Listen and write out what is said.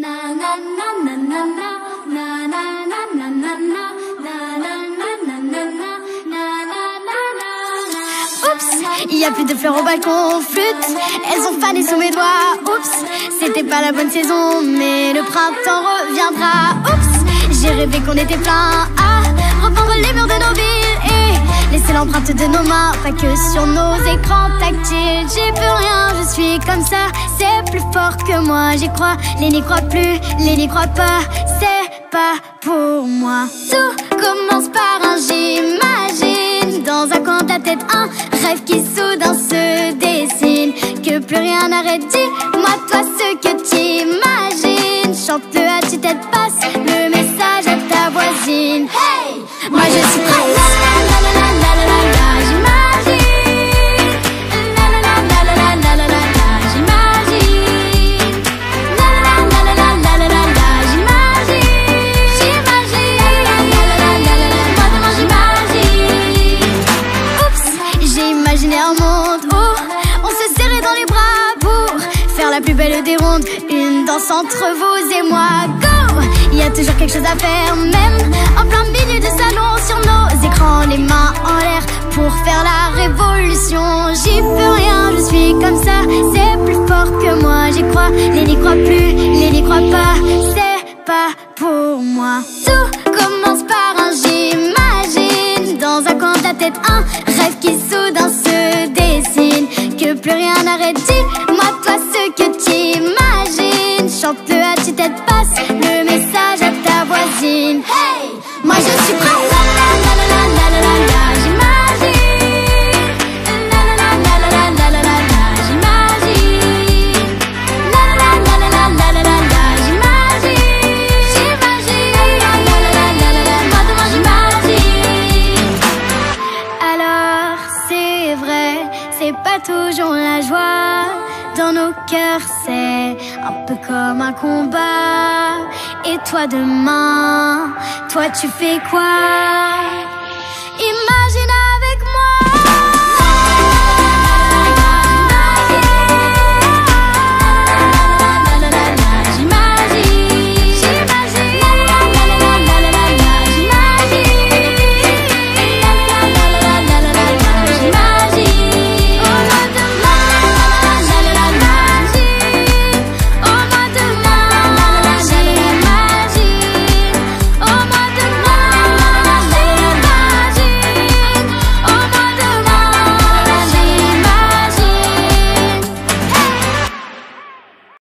Il y a plus de fleurs au balcon, flûte, elles ont fané sous mes doigts. Oups, c'était pas la bonne saison, mais le printemps reviendra. Oups, j'ai rêvé qu'on était plein à repeindre les murs de nos villes et laisser l'empreinte de nos mains, pas que sur nos écrans tactiles. J'ai plus rien, je suis comme ça, c'est plus fort que moi. J'y crois, les n'y croient plus, les n'y croient pas, c'est pas pour moi. Tout commence par un j'imagine, dans un coin de la tête, un rêve qui soudain se dessine. Que plus rien n'arrête, dis-moi toi ce que t'imagines. Chante-le à tue-tête, passe le message à ta voisine. Hey, moi je suis prête. Un monde où on se serrait dans les bras pour faire la plus belle des rondes, une danse entre vous et moi. Go! Il y a toujours quelque chose à faire, même en plein milieu du salon, sur nos écrans, les mains en l'air pour faire la révolution. J'y peux rien, je suis comme ça, c'est plus fort que moi. J'y crois, les n'y croient plus, les n'y croient pas, c'est pas pour moi. Tout commence par un j'imagine, dans un coin de la tête, un rêve qui soudain se dessine. Que plus rien n'arrête, dis-moi toi ce que t'imagines. Chante-le à tue-tête, passe le message à ta voisine. Hey, moi je suis prête. C'est pas toujours la joie, dans nos cœurs c'est un peu comme un combat. Et toi demain, toi tu fais quoi?